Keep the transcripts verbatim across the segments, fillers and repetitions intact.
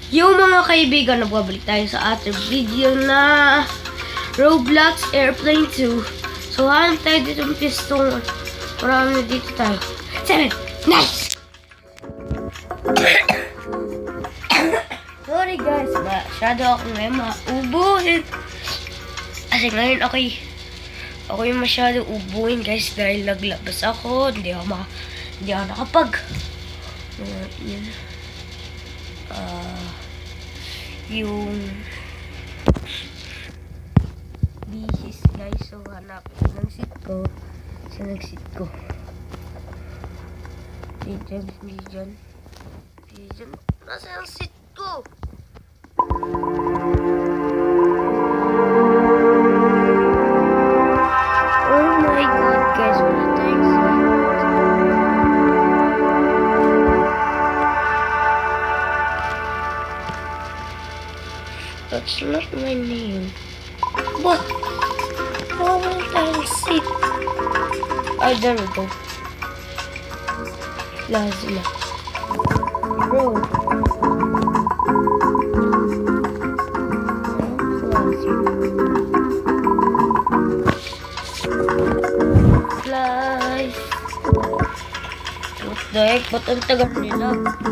Yung mga kaibigan, nagbabalik tayo sa ating video na Roblox Airplane two. So, hanap tayo dito ng piston. Marami dito tayo. Seven! Nice! Sorry guys, masyado akong ngayon maubuhin. Kasi ngayon ako'y ako yung masyado ubuhin guys dahil naglabas ako. Hindi ako maka, hindi ako nakapag. Uh, yun. Uh, yung bisis guys, so hanap ng seat ko. Sa nag-seat ko. Diyan, diyan. Diyan. Nasa yung seat ko? Oh my god guys, wala tayong seat. That's not my name. What? Oh, wala tayong seat. Ay, there we go. Lazima. Bro. Flies. What the heck? Ba't ang tagal nila?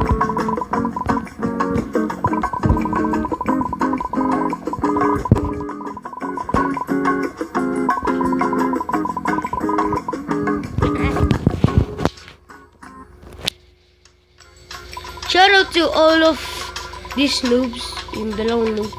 Shout out to all of these noobs, yung dalawang noob.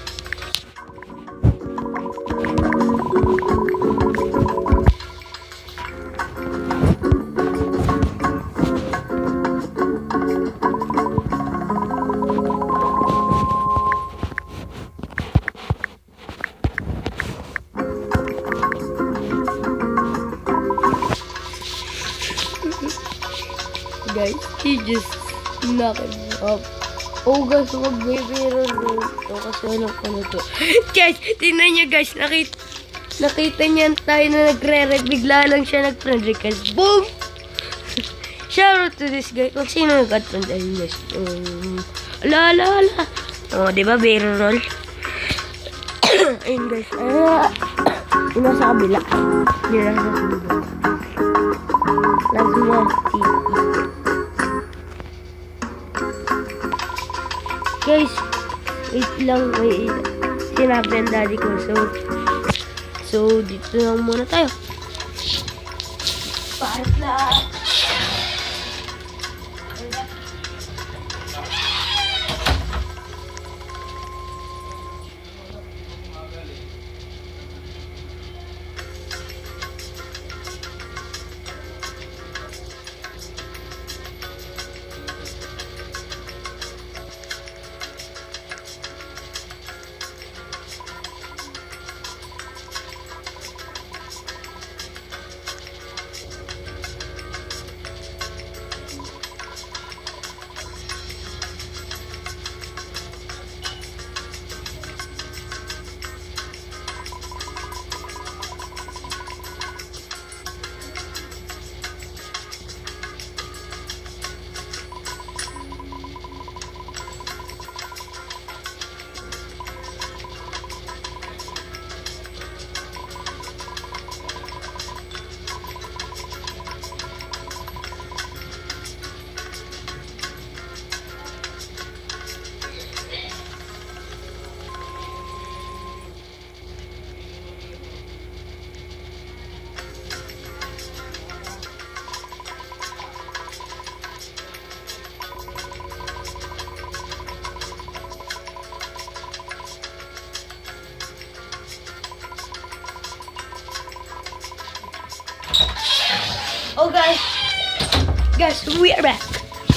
Guys, he just knock it up. Oh guys, magbibiro dito kasi alam ko na to. Guys, tingnan nyo guys, nakita, nakita niyan tayo na nagre-red. Bigla lang siya nag-friend request. Boom! Shout out to this guy. Kung sino nag-friend request. Um, ala, ala, ala. O, oh, diba, biro roll? Ayun guys. Ah, yun nasa kabila. Yun nasa kabila. Lazima T E. Guys, wait lang, wait. Sinabi ang daddy ko. So, so dito lang muna tayo. Parang na. Oh guys, guys, we are back.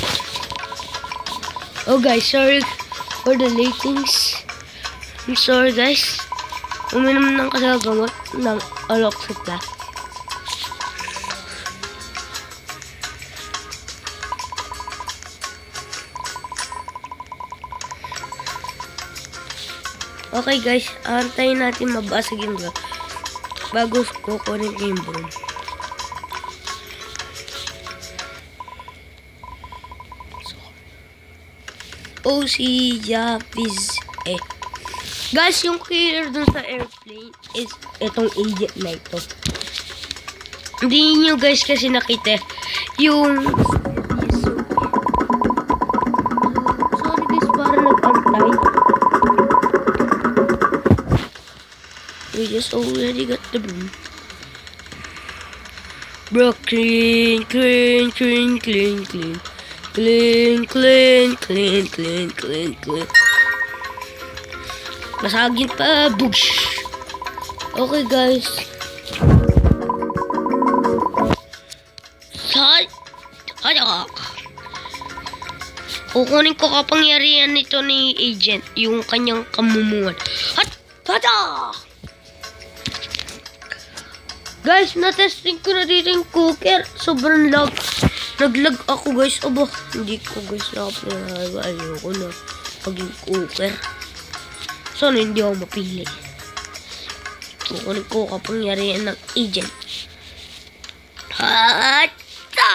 Oh guys, sorry for the latings. I'm sorry guys. Uminom ng kasagamot ng Aloxitla. Okay guys, antayin natin mabasag yung vlog bago kukunin yung broom. O C Javis eh. Guys, yung killer dun sa airplane is itong agent na ito. Hindi nyo guys kasi nakita yung sorry guys, parang nag-antay. We just already got the broom. Bro, clean, clean, clean, clean, clean. Clean, clean, clean, clean, clean, clean. Masagin pa, boosh. Okay guys. Sal. Ano? Kukunin ko kapangyarihan nito ni agent, yung kanyang kamumuan. Hat! Tada! Guys, na-testing ko na dito yung cooker. Sobrang lag. Naglag ako guys. Aba, hindi ko guys na-apply. Ayoko na paging cooker. Sana hindi ako mapili. Kukunin ko kapangyarihan ng agent. Hata!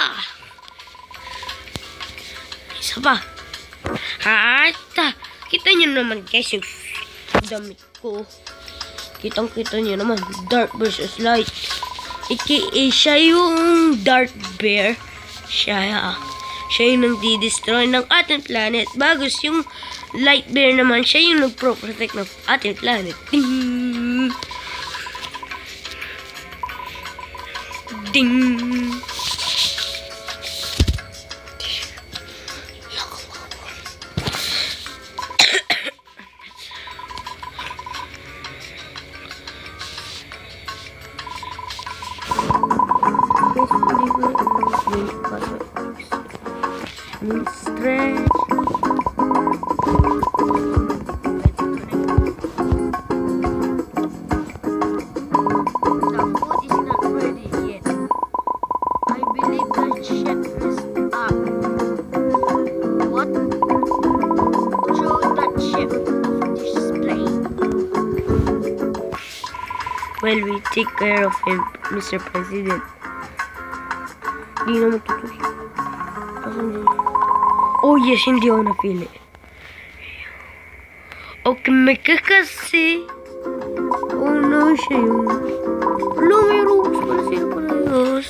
Isa pa. Hata! Kita nyo naman guys yung damit ko. Kitang-kita nyo naman. Dark versus light. Aka siya yung Dark Bear. Siya, siya yung nagdi-destroy ng ating planet. Bagus yung Light Bear naman, siya yung nagpro-protect ng ating planet. Ding! Ding! Stretch. Well, we take care of him, Mister President. Hindi naman tutuloy. Oh yes, hindi ako napili. Okay, may kakasi. Oh no, siya yun. Hello, may rules pala sila parehas.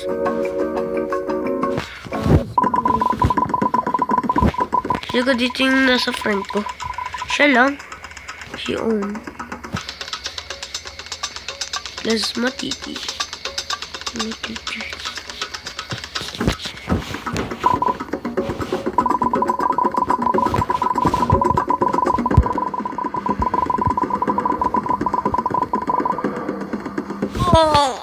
Siya ka dito yung nasa friend ko. Siya lang. Si Om. Plus matiti. Matiti. Oh!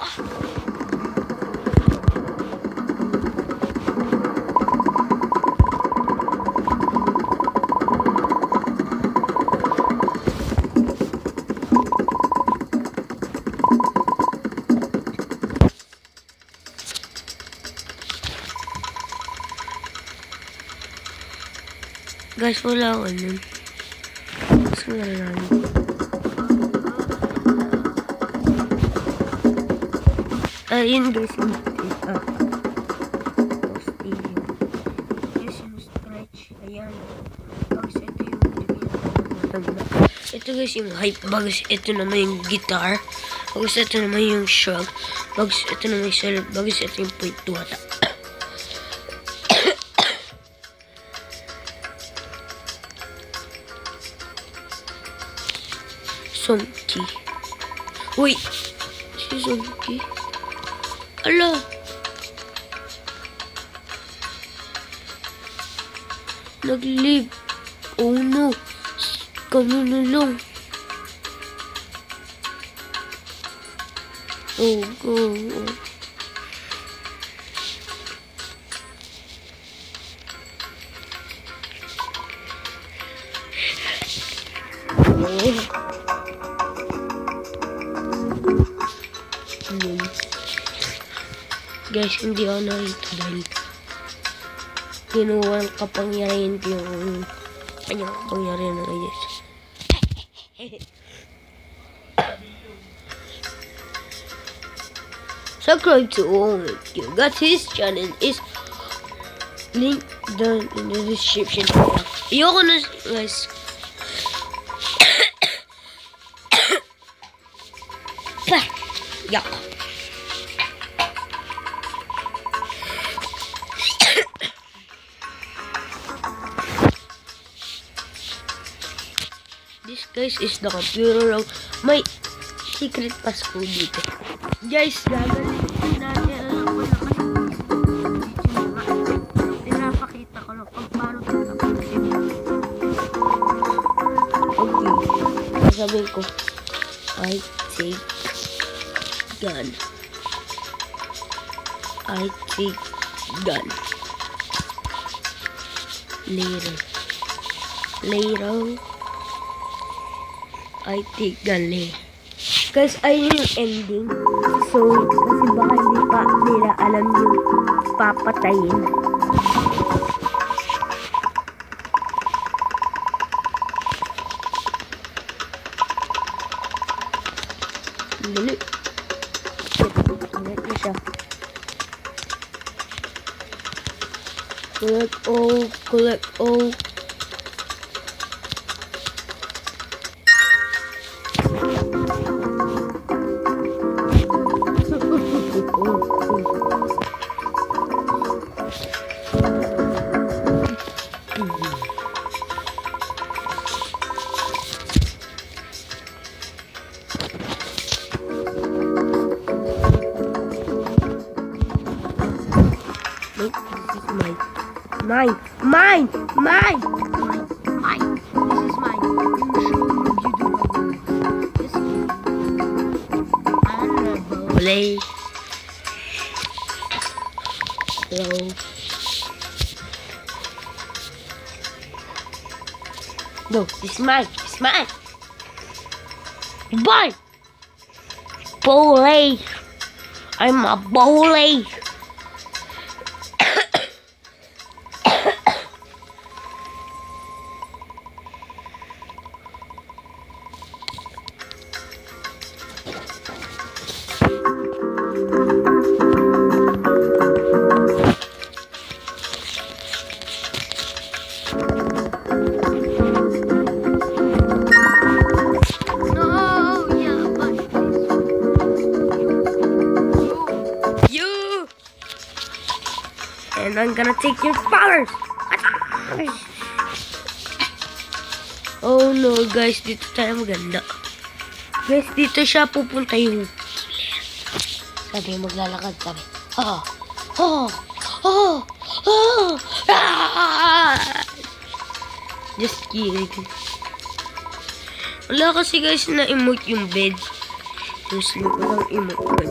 Guys, wala ako nun. Gusto nga namin. Ah, yun guys, yung ah. Posting. Yes, yung stretch. Ayan. Bagus, ito yung ito guys, yung hype. Bagus, ito naman yung guitar. Bagus, ito naman yung shrug. Bagus, ito naman yung salad. Bagus, ito yung point two ata. Sonki. Wait. Si Sonki. Ala. Nag-leave. Oh no. Kami na lang. Oh, go. Oh. Oh. Guys, hindi ako narito dahil kinuha ang kapangyarihan ko yung kanyang kapangyarihan na guys. Subscribe to all you got his channel is linked down in the description. Ayoko na, guys. Pah! Yak. This, guys, is the computer room. May secret passcode dito. Guys, gagalitin natin. Alam ko na kasi pinapakita ko lang kung paano pinapakita. Okay. Sasabihin ko, I take gun. I take gun. Later. Later. I take gun later. Guys, ayun yung ending. So, kasi baka hindi pa nila alam yung papatayin. Dali. Ulit na siya. Collect all, collect all. Mine, mine, mine, mine, mine. This is mine. You do this. Honorable. Play. Hello. No, this is mine. This is mine. Bye. Bully. I'm a bully. And I'm gonna take your powers. Oh no, guys, dito tayo maganda. Guys, dito siya pupunta yung killer. Sabi, maglalakad sabi. Oh, oh, oh, oh, ah! Just kidding. Wala kasi guys na emote yung bed. Yung sleep, walang emote.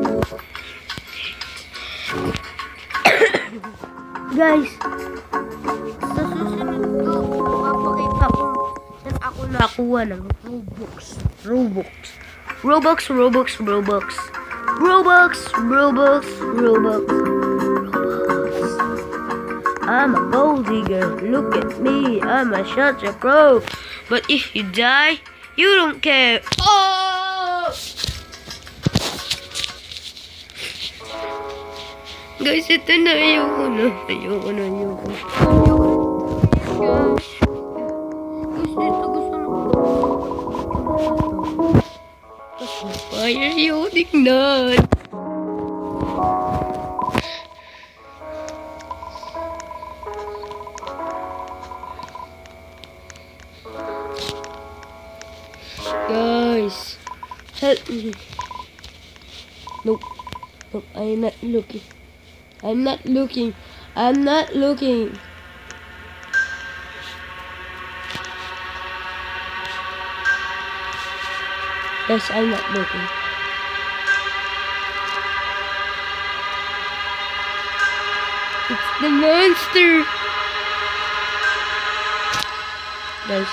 Guys, sa susunod ko, papakita ko saan ako nakuha ng Robux. Robux. Robux, Robux, Robux. Robux, Robux, Robux. Robux. I'm a gold digger. Look at me. I'm a such a pro. But if you die, you don't care. Oh! Guys, ito na. Ayoko na. Ayoko na. Ayoko na. Guys. Guys, ito gusto na. Fire, ayoko tignan. Guys. Help me. Nope. Nope, I'm not looking. I'm not looking. I'm not looking. Yes, I'm not looking. It's the monster. Guys.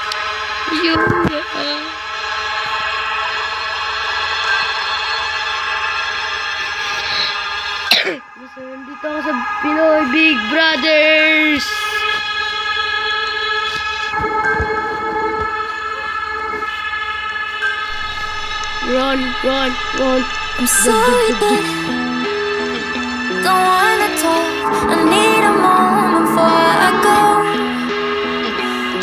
Yeah. So, nandito ako sa Pinoy Big Brothers! Run, run, run! I'm sorry, but don't wanna talk. I need a moment before I go.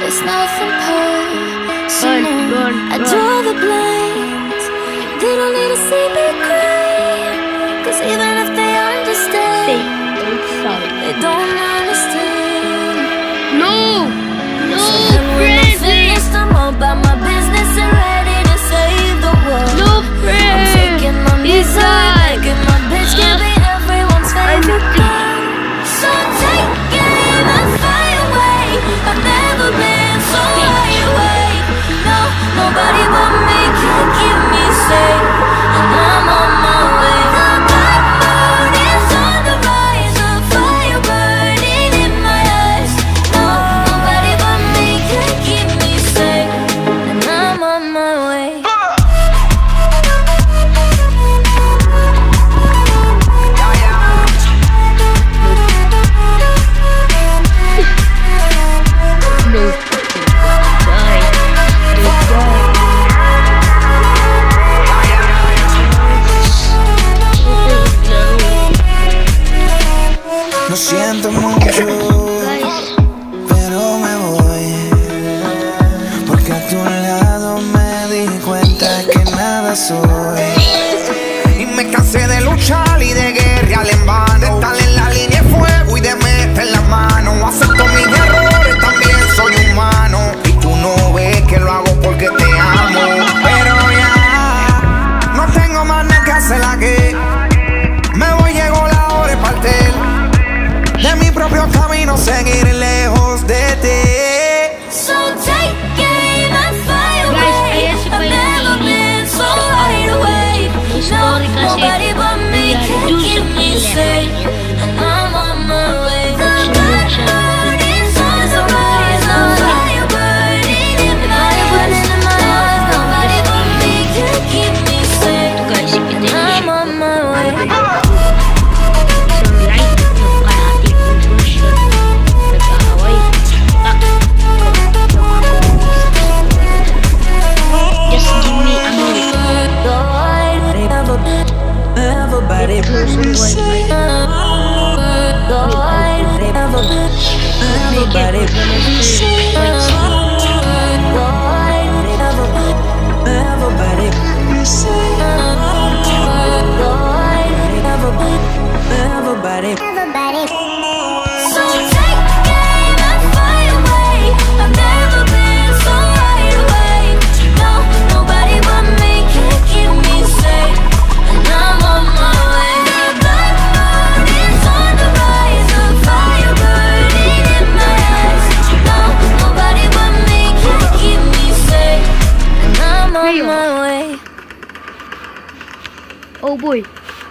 It's nothing personal. Run, run, I run. draw the blinds. They don't need to see me cry. Cause even if they understand, they don't understand. No! No, And when I'm Freddy! finished, I'm all about my business and ready to save the world. No, I'm Fred! taking my He's music, not. making my bitch can be everyone's favorite I'm- girl. So take game and fly away. I've never been so wide awake. No, nobody but me can keep me safe, and I'm on my way. The dark moon is on the rise, a fire burning in my eyes. No, nobody but me can keep me safe, and I'm on my way. No. Die. Lo siento mucho, Guys, pero me voy, porque a tu lado me di cuenta que nada soy. Y me cansé de luchar y de guerrear en vano, de estar en la línea de fuego y de meter la mano. Acepto mis errores, también soy humano, y tú no ves que lo hago porque te amo. Pero ya no tengo más nada que hacer aquí. Me voy, llegó la hora de partir de mi propio camino, seguir lejos de ti. So take game and fly away. Guys, ayan si I've never Palestine. been so wide awake. No, Sorry kasi nobody but me we are can dun keep sa me level safe, niya. and I'm on my way. The Sunod dark siya. moon is on the rise, a fire burning in my eyes. Nobody but me can keep me safe, Guys, ito and yung I'm on my way. isang light ng kalahati kong version. Nag-aaway. Tak. Just give me a minute. Everybody, Close everybody, everybody, everybody. So take game and fly away. I've never been so wide awake. No, nobody but me can keep me safe, and I'm on my way. The black moon is on the rise, a fire burning in my eyes. No, nobody but me can keep me safe, and I'm on Rio. my way. Oh boy.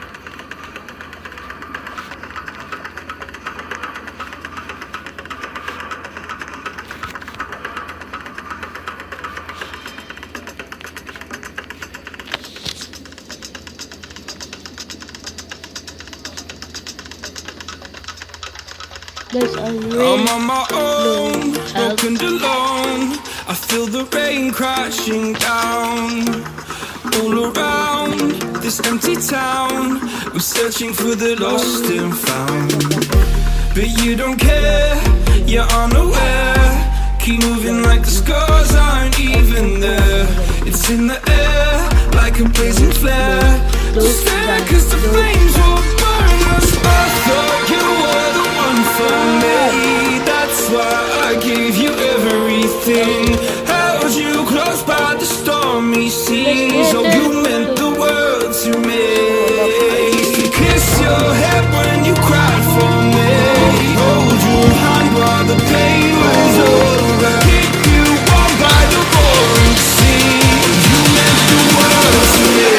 Guys, I'm I'm really on my own, Help. broken and alone. I feel the rain crashing down all around this empty town. I'm searching for the lost and found, but you don't care, you're unaware. Keep moving like the scars aren't even there. It's in the air like a blazing flare. Just there cause the flames will burn us. I thought you were the one for me, that's why I gave you everything. Held you close by the stormy seas. Oh, you meant the world to me. I used to kiss your head when you cried for me, hold your hand while the pain was over, keep you warm by the roaring sea. You meant the world to me.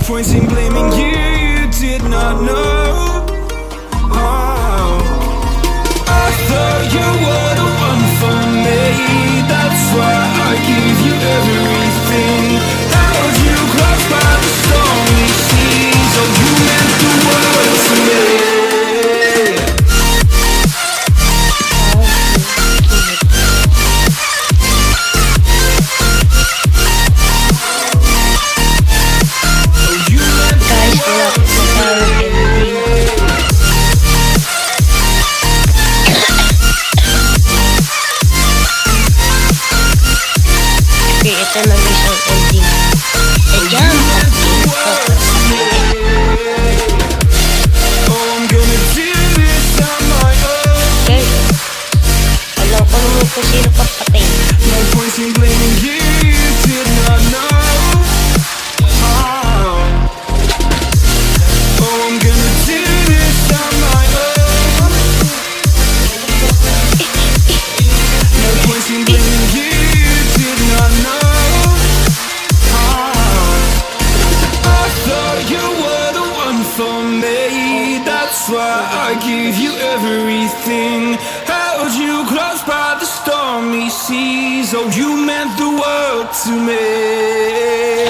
point in blaming you, you did not know. Oh, I thought you were the one for me. That's why I give you everything. Held you close by the stormy seas. Oh, you meant the world to me. Ito na guys ang ending. Ayan. Okay. Alam ko naman kung sino papatay. No point in blaming you, you did not know. Oh, I'm gonna do this on my own. No point in blaming you, you did not know. For me, that's why I give you everything. Held you close by the stormy seas. Oh, you meant the world to me.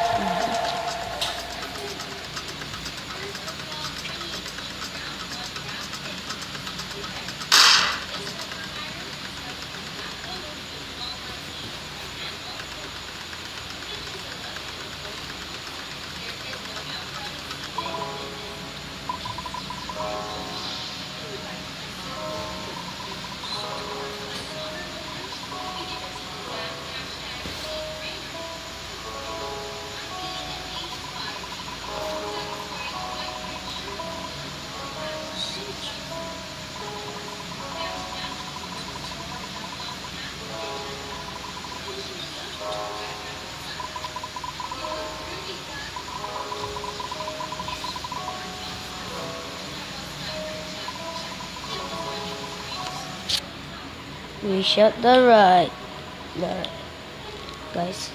We shot the right. The guys.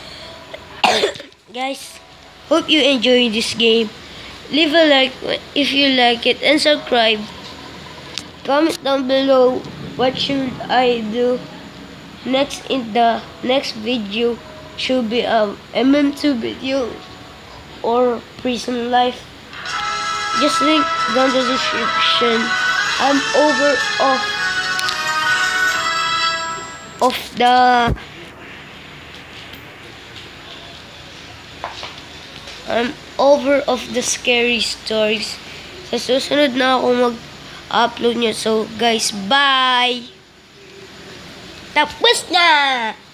Guys, hope you enjoy this game. Leave a like if you like it and subscribe. Comment down below what should I do next in the next video. Should be a M M two video or prison life. Just link down the description. I'm over off of the I'm over of the scary stories. Sa susunod na ako mag-upload nyo. So guys, bye! Tapos na!